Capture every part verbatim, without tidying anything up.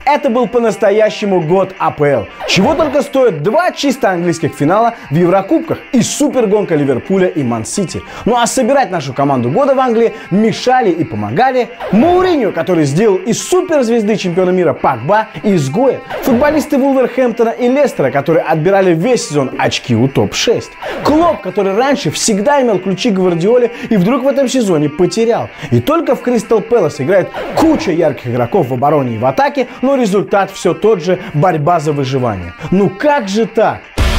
Это был по-настоящему год АПЛ. Чего только стоят два чисто английских финала в Еврокубках и супергонка Ливерпуля и Ман-Сити. Ну а собирать нашу команду года в Англии мешали и помогали Мауриньо, который сделал из суперзвезды чемпиона мира Погба изгоя, футболисты Вулверхэмптона и Лестера, которые отбирали весь сезон очки у топ шесть, Клоп, который раньше всегда имел ключи к Гвардиоле и вдруг в этом сезоне потерял. И только в Кристал Пэлас играет куча ярких игроков в обороне и в атаке, но результат все тот же – борьба за выживание. Ну как же так?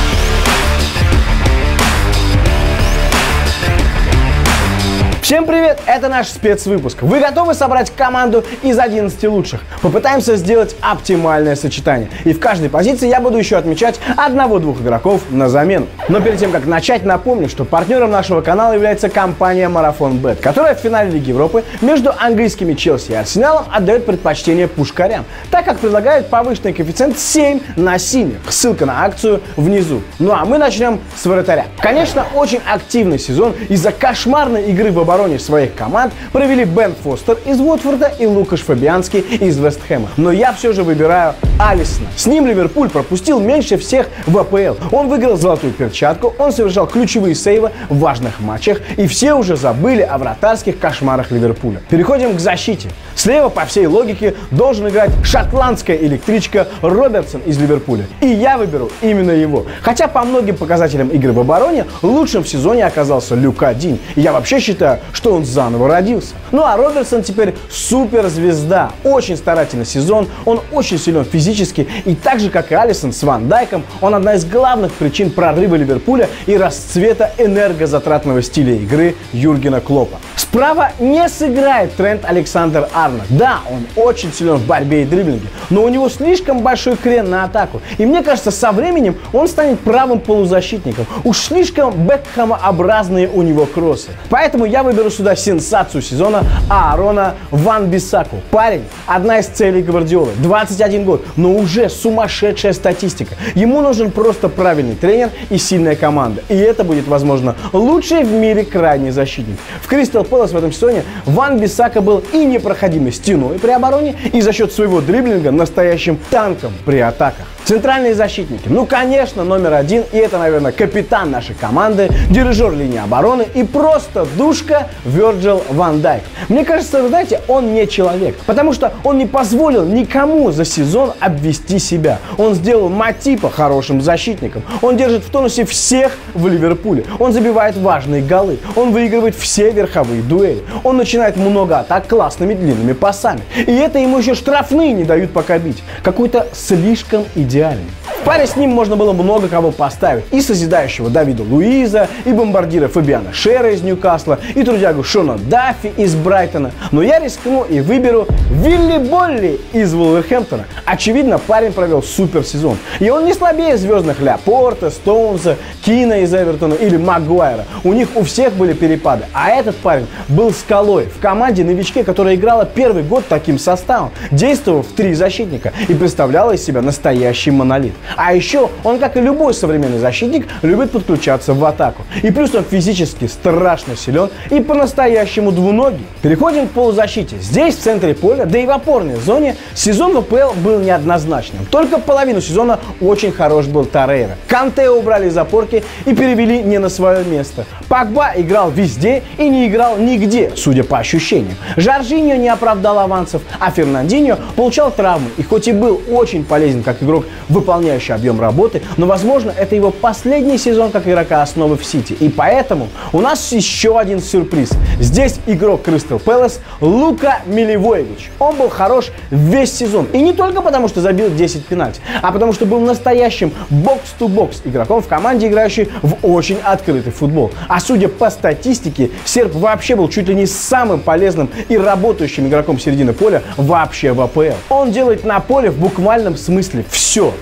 Всем привет! Это наш спецвыпуск. Вы готовы собрать команду из одиннадцати лучших? Попытаемся сделать оптимальное сочетание. И в каждой позиции я буду еще отмечать одного-двух игроков на замену. Но перед тем, как начать, напомню, что партнером нашего канала является компания Марафон Бет, которая в финале Лиги Европы между английскими Челси и Арсеналом отдает предпочтение пушкарям, так как предлагают повышенный коэффициент семь на синих. Ссылка на акцию внизу. Ну а мы начнем с вратаря. Конечно, очень активный сезон из-за кошмарной игры в обороне своих команд провели Бен Фостер из Уотфорда и Лукаш Фабианский из Вест Хэма. Но я все же выбираю Алисона. С ним Ливерпуль пропустил меньше всех в АПЛ. Он выиграл золотую перчатку, он совершал ключевые сейвы в важных матчах, и все уже забыли о вратарских кошмарах Ливерпуля. Переходим к защите. Слева, по всей логике, должен играть шотландская электричка Робертсон из Ливерпуля. И я выберу именно его. Хотя по многим показателям игры в обороне лучшим в сезоне оказался Люка Динь. И я вообще считаю, что он заново родился. Ну а Робертсон теперь суперзвезда. Очень старательный сезон, он очень силен физически. И так же, как и Алисон с Ван Дайком, он одна из главных причин прорыва Ливерпуля и расцвета энергозатратного стиля игры Юргена Клопа. Справа не сыграет Трент Александр-Арнольд. Да, он очень силен в борьбе и дриблинге, но у него слишком большой крен на атаку. И мне кажется, со временем он станет правым полузащитником. Уж слишком Бекхэмообразные у него кроссы. Поэтому я выберу сюда сенсацию сезона Аарона Ван-Бисаку. Парень – одна из целей Гвардиолы. двадцать один год, но уже сумасшедшая статистика. Ему нужен просто правильный тренер и сильная команда. И это будет, возможно, лучший в мире крайний защитник. В Кристал Пэлас в этом сезоне Ван-Бисака был и непроходимой стеной при обороне, и за счет своего дриблинга настоящим танком при атаках. Центральные защитники. Ну, конечно, номер один, и это, наверное, капитан нашей команды, дирижер линии обороны и просто душка Вирджил ван Дайк. Мне кажется, вы знаете, он не человек, потому что он не позволил никому за сезон обвести себя. Он сделал Матипа хорошим защитником. Он держит в тонусе всех в Ливерпуле. Он забивает важные голы. Он выигрывает все верховые дуэли. Он начинает много атак классными длинными пасами. И это ему еще штрафные не дают пока бить. Какой-то слишком идеальный. В паре с ним можно было много кого поставить. И созидающего Давида Луиза, и бомбардира Фабиана Шера из Ньюкасла, и трудягу Шона Даффи из Брайтона. Но я рискну и выберу Вилли Болли из Вулверхэмптона. Очевидно, парень провел супер сезон. И он не слабее звездных Ляпорта, Стоунса, Кина из Эвертона или Магуайра. У них у всех были перепады. А этот парень был скалой в команде новичке, которая играла первый год таким составом, действовав в три защитника и представляла из себя настоящий монолит. А еще он, как и любой современный защитник, любит подключаться в атаку. И плюс он физически страшно силен и по-настоящему двуногий. Переходим к полузащите. Здесь, в центре поля, да и в опорной зоне, сезон в АПЛ был неоднозначным. Только половину сезона очень хорош был Торрейра. Канте убрали из опорки и перевели не на свое место. Погба играл везде и не играл нигде, судя по ощущениям. Жоржиньо не оправдал авансов, а Фернандиньо получал травмы. И хоть и был очень полезен как игрок, выполняющий объем работы, но, возможно, это его последний сезон как игрока основы в Сити. И поэтому у нас еще один сюрприз. Здесь игрок Кристал Пэлас Лука Милевоевич. Он был хорош весь сезон. И не только потому, что забил десять пенальти, а потому, что был настоящим бокс-ту-бокс игроком в команде, играющей в очень открытый футбол. А судя по статистике, серб вообще был чуть ли не самым полезным и работающим игроком середины поля вообще в АПЛ. Он делает на поле в буквальном смысле все. Вот это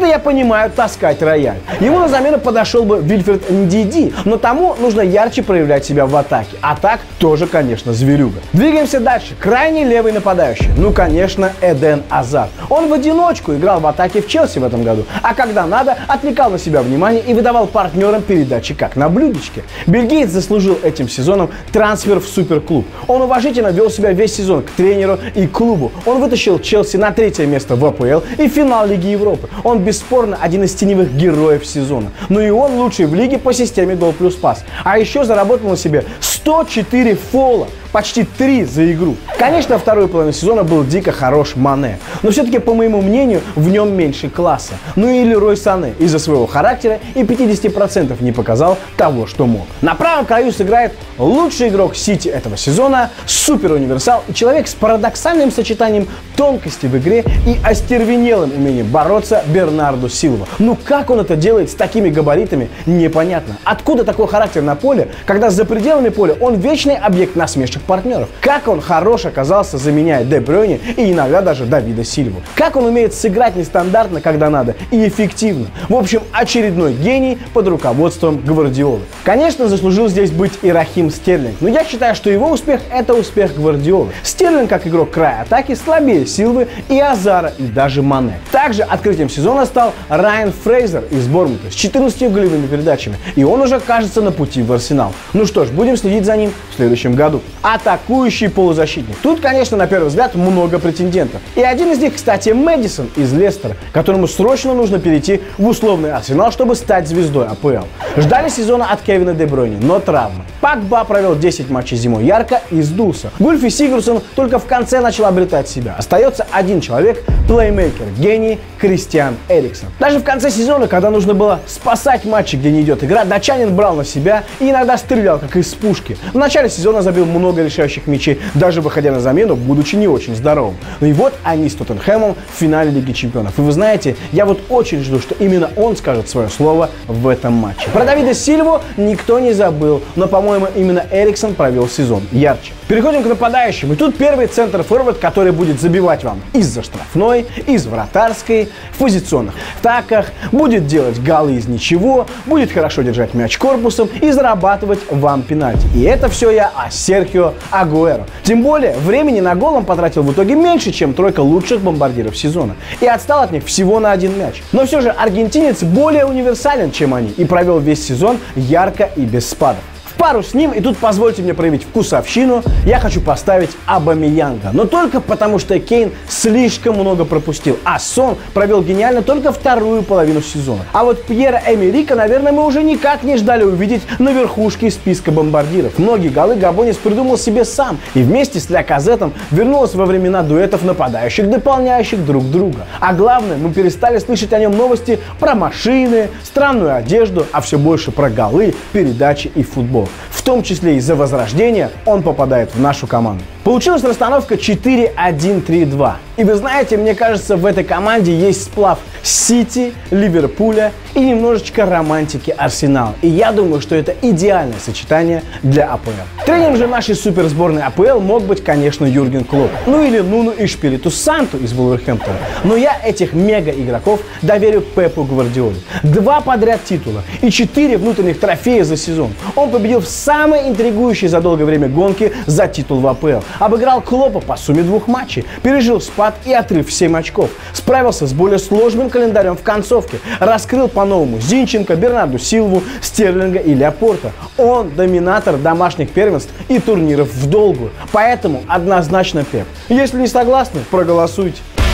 я понимаю таскать рояль. Ему на замену подошел бы Вильфред Ндиди, но тому нужно ярче проявлять себя в атаке. А так тоже, конечно, зверюга. Двигаемся дальше. Крайний левый нападающий. Ну, конечно, Эден Азар. Он в одиночку играл в атаке в Челси в этом году, а когда надо, отвлекал на себя внимание и выдавал партнерам передачи как на блюдечке. Бельгиец заслужил этим сезоном трансфер в суперклуб. Он уважительно вел себя весь сезон к тренеру и клубу. Он вытащил Челси на третье место в АПЛ и финал Лиги Европы. Он бесспорно один из теневых героев сезона. Но и он лучший в лиге по системе гол плюс пас. А еще заработал на себе сто четыре фола. Почти три за игру. Конечно, вторую половину сезона был дико хорош Мане, но все-таки, по моему мнению, в нем меньше класса. Ну и Лерой Сане из-за своего характера и пятьдесят процентов не показал того, что мог. На правом краю сыграет лучший игрок Сити этого сезона, супер-универсал и человек с парадоксальным сочетанием тонкости в игре и остервенелым умением бороться Бернарду Силва. Ну как он это делает с такими габаритами, непонятно. Откуда такой характер на поле, когда за пределами поля он вечный объект насмешек партнеров? Как он хорош оказался, заменяя Де Брюйне и иногда даже Давида Сильву? Как он умеет сыграть нестандартно, когда надо, и эффективно? В общем, очередной гений под руководством Гвардиолы. Конечно, заслужил здесь быть и Рахим Стерлинг, но я считаю, что его успех – это успех Гвардиолы. Стерлинг, как игрок края атаки, слабее Силвы и Азара, и даже Мане. Также открытием сезона стал Райан Фрейзер из Борнмута с четырнадцатью голевыми передачами, и он уже кажется на пути в Арсенал. Ну что ж, будем следить за ним в следующем году. Атакующий полузащитник. Тут, конечно, на первый взгляд много претендентов. И один из них, кстати, Мэдисон из Лестера, которому срочно нужно перейти в условный Арсенал, чтобы стать звездой АПЛ. Ждали сезона от Кевина Де Брюйне, но травма. Погба провел десять матчей зимой ярко и сдулся. Гульфи Сигурсон только в конце начал обретать себя. Остается один человек, плеймейкер, гений Кристиан Эриксон. Даже в конце сезона, когда нужно было спасать матчи, где не идет игра, датчанин брал на себя и иногда стрелял, как из пушки. В начале сезона забил много решающих мячей, даже выходя на замену, будучи не очень здоровым. Ну и вот они с Тоттенхэмом в финале Лиги Чемпионов. И вы знаете, я вот очень жду, что именно он скажет свое слово в этом матче. Про Давида Сильву никто не забыл, но, по-моему, именно Эриксон провел сезон ярче. Переходим к нападающим. И тут первый центр-форвард, который будет забивать вам из-за штрафной, из вратарской, в позиционных атаках, будет делать голы из ничего, будет хорошо держать мяч корпусом и зарабатывать вам пенальти. И это все я о Серхио Агуэро. Тем более, времени на гол он потратил в итоге меньше, чем тройка лучших бомбардиров сезона. И отстал от них всего на один мяч. Но все же аргентинец более универсален, чем они, и провел весь сезон ярко и без спадов. Пару с ним, и тут позвольте мне проявить вкусовщину, я хочу поставить Абамеянга. Но только потому, что Кейн слишком много пропустил, а Сон провел гениально только вторую половину сезона. А вот Пьера Эмерика, наверное, мы уже никак не ждали увидеть на верхушке списка бомбардиров. Многие голы габонец придумал себе сам, и вместе с Ляказетом вернулась во времена дуэтов нападающих, дополняющих друг друга. А главное, мы перестали слышать о нем новости про машины, странную одежду, а все больше про голы, передачи и футбол. В том числе из-за возрождения он попадает в нашу команду. Получилась расстановка четыре один три два. И вы знаете, мне кажется, в этой команде есть сплав Сити, Ливерпуля и немножечко романтики Арсенала. И я думаю, что это идеальное сочетание для АПЛ. Тренером же нашей суперсборной АПЛ мог быть, конечно, Юрген Клопп. Ну или Нуну Эшпириту Санту из Вулверхэмптона. Но я этих мега-игроков доверю Пепу Гвардиоле. Два подряд титула и четыре внутренних трофея за сезон. Он победил в самой интригующей за долгое время гонке за титул в АПЛ. Обыграл Клоппа по сумме двух матчей, пережил спад и отрыв в семь очков. Справился с более сложным календарем в концовке. Раскрыл по-новому Зинченко, Бернарду Силву, Стерлинга и Леопорта. Он доминатор домашних первенств и турниров в долгую. Поэтому однозначно Пеп. Если не согласны, проголосуйте.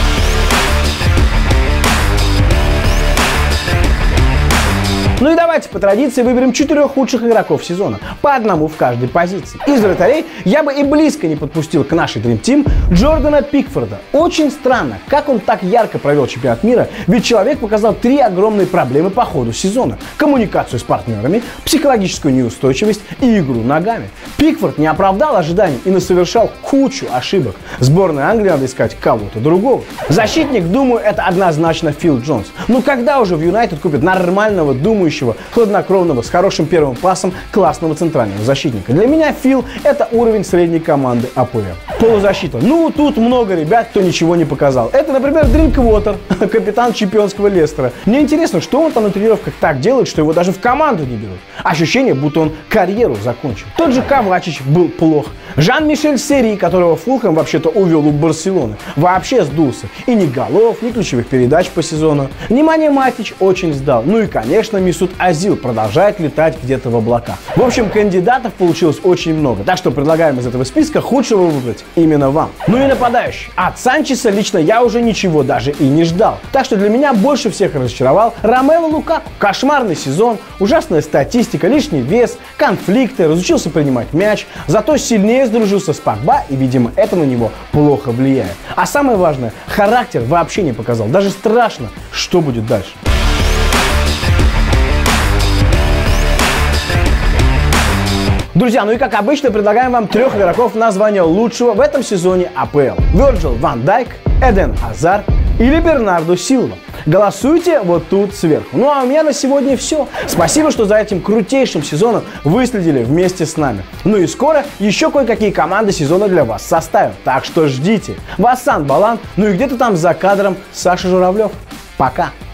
Ну и давайте по традиции выберем четырех лучших игроков сезона, по одному в каждой позиции. Из вратарей я бы и близко не подпустил к нашей Dream Team Джордана Пикфорда. Очень странно, как он так ярко провел чемпионат мира, ведь человек показал три огромные проблемы по ходу сезона: коммуникацию с партнерами, психологическую неустойчивость и игру ногами. Пикфорд не оправдал ожиданий и насовершал кучу ошибок. Сборной Англии надо искать кого-то другого. Защитник, думаю, это однозначно Фил Джонс. Ну когда уже в Юнайтед купят нормального, думающего, хладнокровного, с хорошим первым пасом, классного центрального защитника. Для меня Фил – это уровень средней команды АПЛ. Полузащита. Ну, тут много ребят, кто ничего не показал. Это, например, Дринквотер, капитан чемпионского Лестера. Мне интересно, что он там на тренировках так делает, что его даже в команду не берут. Ощущение, будто он карьеру закончил. Тот же Ковачич был плох. Жан-Мишель Сери, которого Фулхэм вообще-то увел у Барселоны, вообще сдулся. И ни голов, ни ключевых передач по сезону. Внимание, Матич очень сдал. Ну и, конечно, Месут Азил продолжает летать где-то в облаках. В общем, кандидатов получилось очень много. Так что предлагаем из этого списка худшего выбрать именно вам. Ну и нападающий. От Санчеса лично я уже ничего даже и не ждал. Так что для меня больше всех разочаровал Ромело Лукаку. Кошмарный сезон, ужасная статистика, лишний вес, конфликты, разучился принимать мяч, зато сильнее сдружился с Погба, и, видимо, это на него плохо влияет. А самое важное, характер вообще не показал. Даже страшно, что будет дальше. Друзья, ну и как обычно, предлагаем вам трех игроков на звание лучшего в этом сезоне АПЛ. Вирджил ван Дайк, Эден Азар или Бернардо Силва. Голосуйте вот тут сверху. Ну а у меня на сегодня все. Спасибо, что за этим крутейшим сезоном вы следили вместе с нами. Ну и скоро еще кое-какие команды сезона для вас составим. Так что ждите. Вассан Балан, ну и где-то там за кадром Саша Журавлев. Пока.